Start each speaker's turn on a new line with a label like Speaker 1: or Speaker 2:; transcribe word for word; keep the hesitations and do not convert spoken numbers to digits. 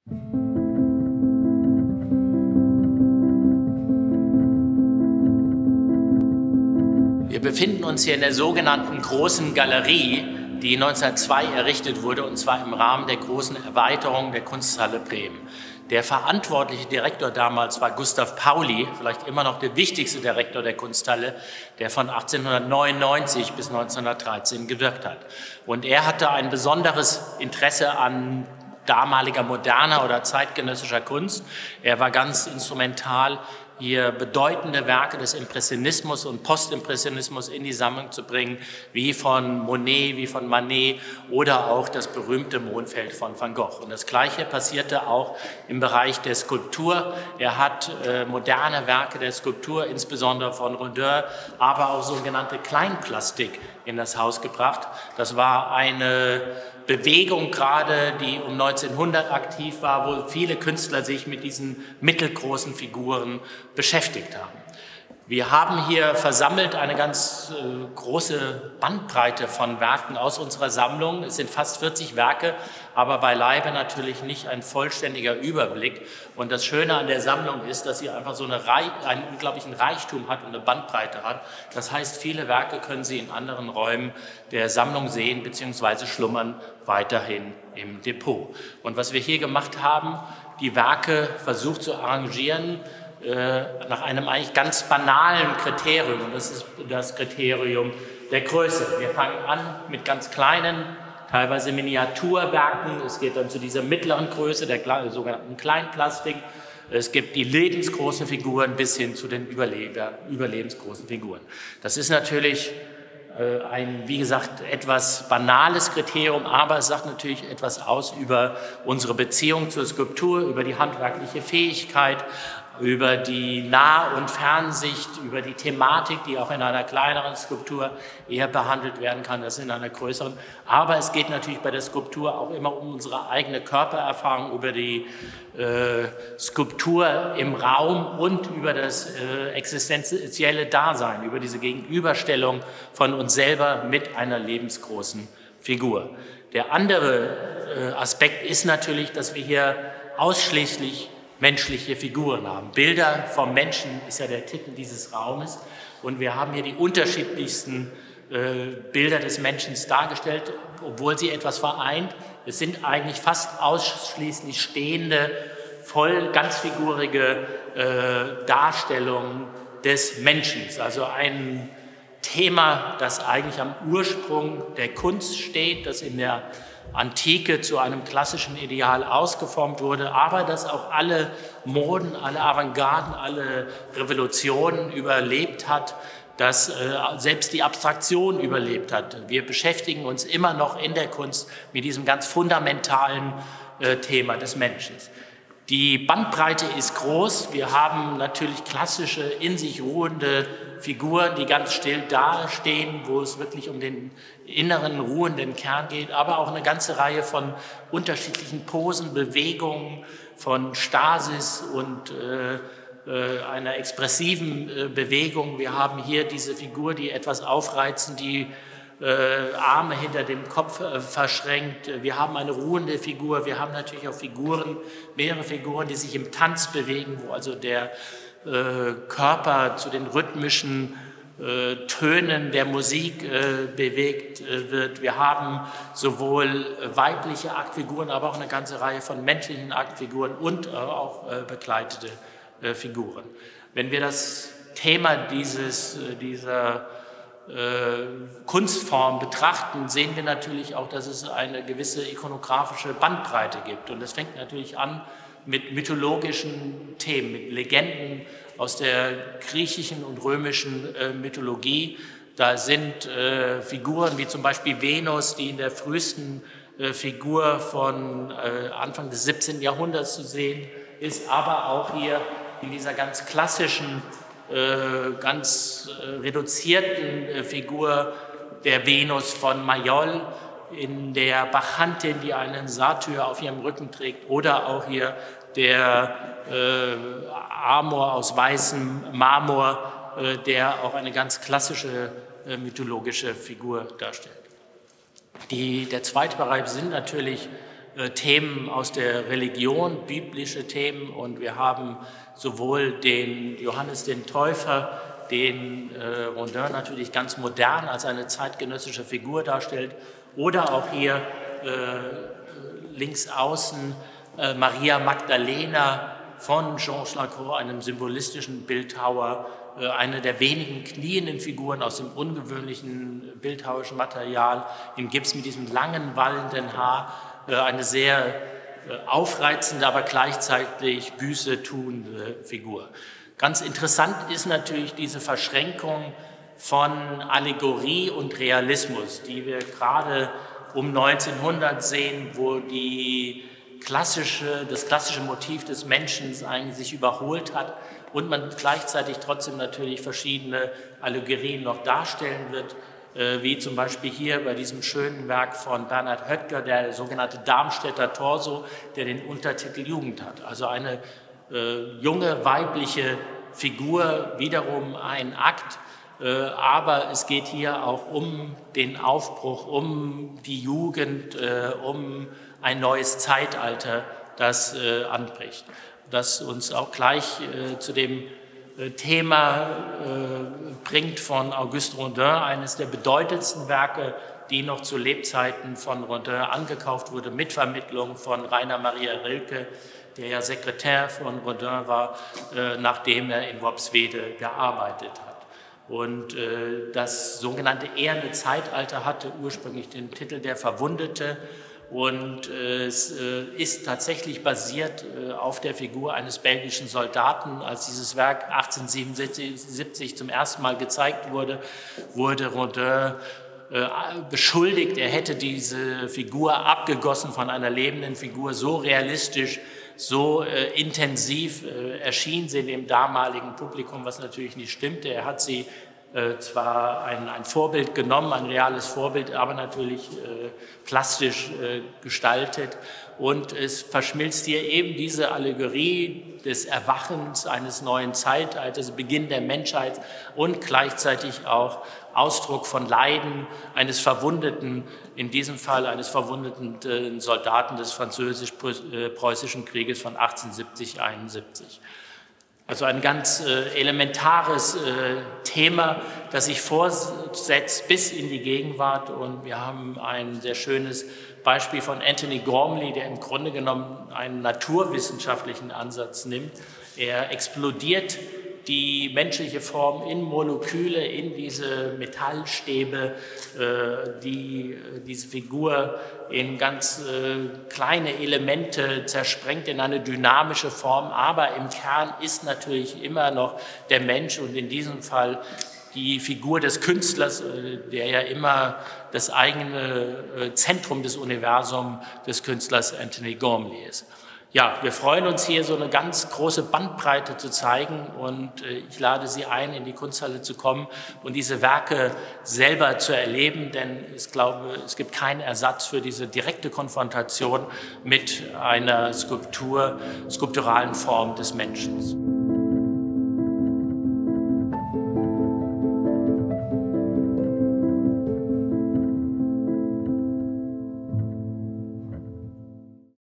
Speaker 1: Wir befinden uns hier in der sogenannten Großen Galerie, die neunzehnhundertzwei errichtet wurde, und zwar im Rahmen der großen Erweiterung der Kunsthalle Bremen. Der verantwortliche Direktor damals war Gustav Pauli, vielleicht immer noch der wichtigste Direktor der Kunsthalle, der von achtzehnhundertneunundneunzig bis neunzehnhundertdreizehn gewirkt hat. Und er hatte ein besonderes Interesse an damaliger moderner oder zeitgenössischer Kunst. Er war ganz instrumental, hier bedeutende Werke des Impressionismus und Postimpressionismus in die Sammlung zu bringen, wie von Monet, wie von Manet oder auch das berühmte Mondfeld von Van Gogh. Und das Gleiche passierte auch im Bereich der Skulptur. Er hat äh, moderne Werke der Skulptur, insbesondere von Rodin, aber auch sogenannte Kleinplastik in das Haus gebracht. Das war eine Bewegung gerade, die um neunzehnhundert aktiv war, wo viele Künstler sich mit diesen mittelgroßen Figuren beschäftigt haben. Wir haben hier versammelt eine ganz äh, große Bandbreite von Werken aus unserer Sammlung. Es sind fast vierzig Werke, aber beileibe natürlich nicht ein vollständiger Überblick. Und das Schöne an der Sammlung ist, dass sie einfach so eine Rei einen unglaublichen Reichtum hat und eine Bandbreite hat. Das heißt, viele Werke können Sie in anderen Räumen der Sammlung sehen bzw. schlummern weiterhin im Depot. Und was wir hier gemacht haben, die Werke versucht zu arrangieren, nach einem eigentlich ganz banalen Kriterium, und das ist das Kriterium der Größe. Wir fangen an mit ganz kleinen, teilweise Miniaturwerken. Es geht dann zu dieser mittleren Größe, der sogenannten Kleinplastik. Es gibt die lebensgroßen Figuren bis hin zu den Überleber, überlebensgroßen Figuren. Das ist natürlich ein, wie gesagt, etwas banales Kriterium, aber es sagt natürlich etwas aus über unsere Beziehung zur Skulptur, über die handwerkliche Fähigkeit, über die Nah- und Fernsicht, über die Thematik, die auch in einer kleineren Skulptur eher behandelt werden kann als in einer größeren. Aber es geht natürlich bei der Skulptur auch immer um unsere eigene Körpererfahrung, über die äh, Skulptur im Raum und über das äh, existenzielle Dasein, über diese Gegenüberstellung von uns selber mit einer lebensgroßen Figur. Der andere äh, Aspekt ist natürlich, dass wir hier ausschließlich menschliche Figuren haben. Bilder vom Menschen ist ja der Titel dieses Raumes, und wir haben hier die unterschiedlichsten äh, Bilder des Menschen dargestellt, obwohl sie etwas vereint. Es sind eigentlich fast ausschließlich stehende, voll ganzfigurige äh, Darstellungen des Menschen. Also ein Thema, das eigentlich am Ursprung der Kunst steht, das in der Antike zu einem klassischen Ideal ausgeformt wurde, aber das auch alle Moden, alle Avantgarden, alle Revolutionen überlebt hat, das äh, selbst die Abstraktion überlebt hat. Wir beschäftigen uns immer noch in der Kunst mit diesem ganz fundamentalen äh, Thema des Menschen. Die Bandbreite ist groß. Wir haben natürlich klassische, in sich ruhende Figuren, die ganz still dastehen, wo es wirklich um den inneren, ruhenden Kern geht, aber auch eine ganze Reihe von unterschiedlichen Posen, Bewegungen, von Stasis und äh, äh, einer expressiven äh, Bewegung. Wir haben hier diese Figur, die etwas aufreizen, die Äh, Arme hinter dem Kopf äh, verschränkt. Wir haben eine ruhende Figur. Wir haben natürlich auch Figuren, mehrere Figuren, die sich im Tanz bewegen, wo also der äh, Körper zu den rhythmischen äh, Tönen der Musik äh, bewegt äh, wird. Wir haben sowohl weibliche Aktfiguren, aber auch eine ganze Reihe von menschlichen Aktfiguren und äh, auch äh, begleitete äh, Figuren. Wenn wir das Thema dieses, äh, dieser Kunstform betrachten, sehen wir natürlich auch, dass es eine gewisse ikonografische Bandbreite gibt. Und das fängt natürlich an mit mythologischen Themen, mit Legenden aus der griechischen und römischen äh, Mythologie. Da sind äh, Figuren wie zum Beispiel Venus, die in der frühesten äh, Figur von äh, Anfang des siebzehnten Jahrhunderts zu sehen ist, aber auch hier in dieser ganz klassischen ganz reduzierten Figur der Venus von Mayol, in der Bacchantin, die einen Satyr auf ihrem Rücken trägt, oder auch hier der äh, Amor aus weißem Marmor, äh, der auch eine ganz klassische äh, mythologische Figur darstellt. Die, der zweite Bereich sind natürlich äh, Themen aus der Religion, biblische Themen, und wir haben sowohl den Johannes den Täufer, den äh, Rodin natürlich ganz modern als eine zeitgenössische Figur darstellt, oder auch hier äh, links außen äh, Maria Magdalena von Georges Lacroix, einem symbolistischen Bildhauer, äh, eine der wenigen knienden Figuren aus dem ungewöhnlichen bildhauerischen Material im Gips mit diesem langen, wallenden Haar, äh, eine sehr äh, aufreizende, aber gleichzeitig Büße tuende Figur. Ganz interessant ist natürlich diese Verschränkung von Allegorie und Realismus, die wir gerade um neunzehnhundert sehen, wo die klassische, das klassische Motiv des Menschen eigentlich sich überholt hat und man gleichzeitig trotzdem natürlich verschiedene Allegorien noch darstellen wird, wie zum Beispiel hier bei diesem schönen Werk von Bernhard Höttger, der sogenannte Darmstädter Torso, der den Untertitel Jugend hat. Also eine äh, junge weibliche Figur, wiederum ein Akt, äh, aber es geht hier auch um den Aufbruch, um die Jugend, äh, um ein neues Zeitalter, das äh, anbricht. Das uns auch gleich äh, zu dem äh, Thema äh, bringt von Auguste Rodin, eines der bedeutendsten Werke, die noch zu Lebzeiten von Rodin angekauft wurde, mit Vermittlung von Rainer Maria Rilke, der ja Sekretär von Rodin war, äh, nachdem er in Worpswede gearbeitet hat. Und äh, das sogenannte eherne Zeitalter hatte ursprünglich den Titel Der Verwundete. Und äh, es äh, ist tatsächlich basiert äh, auf der Figur eines belgischen Soldaten. Als dieses Werk achtzehnhundertsiebenundsiebzig zum ersten Mal gezeigt wurde, wurde Rodin äh, beschuldigt, er hätte diese Figur abgegossen von einer lebenden Figur. So realistisch, so äh, intensiv äh, erschien sie dem damaligen Publikum, was natürlich nicht stimmte. Er hat sie Äh, zwar ein, ein Vorbild genommen, ein reales Vorbild, aber natürlich äh, plastisch äh, gestaltet. Und es verschmilzt hier eben diese Allegorie des Erwachens eines neuen Zeitalters, Beginn der Menschheit und gleichzeitig auch Ausdruck von Leiden eines verwundeten, in diesem Fall eines verwundeten äh, Soldaten des französisch-preußischen Krieges von achtzehnhundertsiebzig einundsiebzig. Also ein ganz äh, elementares äh, Thema, das sich fortsetzt bis in die Gegenwart. Und wir haben ein sehr schönes Beispiel von Antony Gormley, der im Grunde genommen einen naturwissenschaftlichen Ansatz nimmt. Er explodiert die menschliche Form in Moleküle, in diese Metallstäbe, äh, die diese Figur in ganz äh, kleine Elemente zersprengt, in eine dynamische Form, aber im Kern ist natürlich immer noch der Mensch und in diesem Fall die Figur des Künstlers, äh, der ja immer das eigene äh, Zentrum des Universums des Künstlers Antony Gormley ist. Ja, wir freuen uns hier, so eine ganz große Bandbreite zu zeigen und äh, ich lade Sie ein, in die Kunsthalle zu kommen und diese Werke selber zu erleben, denn ich glaube, es gibt keinen Ersatz für diese direkte Konfrontation mit einer Skulptur, skulpturalen Form des Menschen.